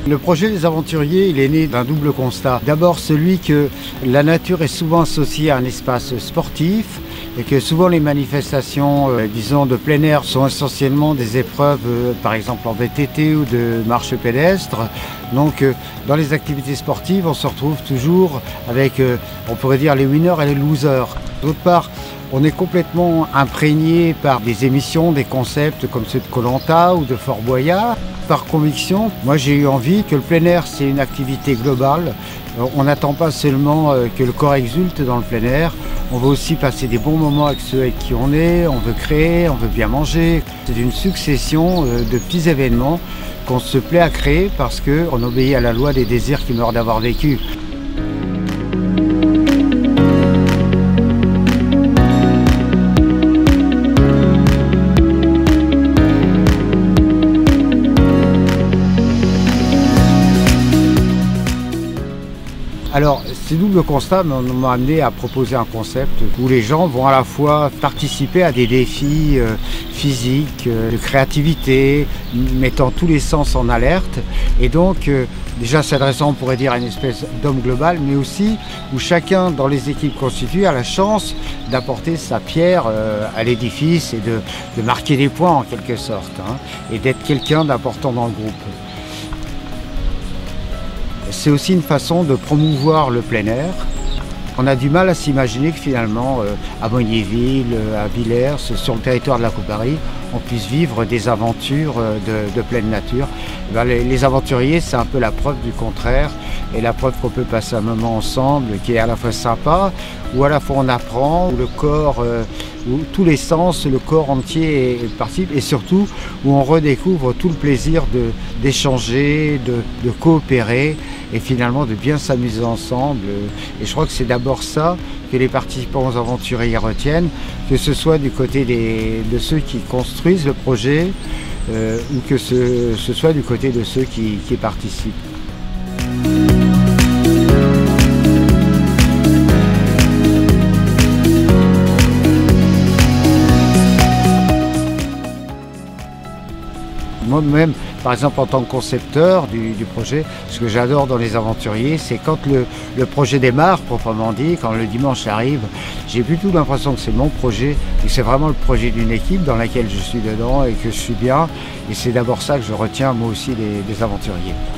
Le projet des aventuriers, il est né d'un double constat. D'abord celui que la nature est souvent associée à un espace sportif et que souvent les manifestations, disons, de plein air sont essentiellement des épreuves, par exemple en VTT ou de marche pédestre. Donc dans les activités sportives, on se retrouve toujours avec, on pourrait dire, les winners et les losers. D'autre part, on est complètement imprégné par des émissions, des concepts comme ceux de Koh-Lanta ou de Fort Boyard. Par conviction, moi j'ai eu envie que le plein air c'est une activité globale. On n'attend pas seulement que le corps exulte dans le plein air, on veut aussi passer des bons moments avec ceux avec qui on est, on veut créer, on veut bien manger. C'est une succession de petits événements qu'on se plaît à créer parce qu'on obéit à la loi des désirs qui meurent d'avoir vécu. Alors, ces doubles constats m'ont amené à proposer un concept où les gens vont à la fois participer à des défis physiques, de créativité, mettant tous les sens en alerte, et donc déjà s'adressant, on pourrait dire, à une espèce d'homme global, mais aussi où chacun dans les équipes constituées a la chance d'apporter sa pierre à l'édifice et de marquer des points en quelque sorte, hein, et d'être quelqu'un d'important dans le groupe. C'est aussi une façon de promouvoir le plein air. On a du mal à s'imaginer que finalement, à Mognéville, à Villers, sur le territoire de la Couperie, on puisse vivre des aventures de pleine nature. Les aventuriers, c'est un peu la preuve du contraire, et la preuve qu'on peut passer un moment ensemble qui est à la fois sympa, où à la fois on apprend, où le corps, où tous les sens, le corps entier participe, et surtout où on redécouvre tout le plaisir d'échanger, de coopérer, et finalement de bien s'amuser ensemble. Et je crois que c'est d'abord ça que les participants aux aventuriers retiennent, que ce soit du côté de ceux qui construisent le projet ou que ce soit du côté de ceux qui participent. Moi-même, par exemple, en tant que concepteur du projet, ce que j'adore dans les aventuriers, c'est quand le projet démarre, proprement dit, quand le dimanche arrive, j'ai plutôt l'impression que c'est mon projet, et c'est vraiment le projet d'une équipe dans laquelle je suis dedans et que je suis bien. Et c'est d'abord ça que je retiens, moi aussi, des aventuriers.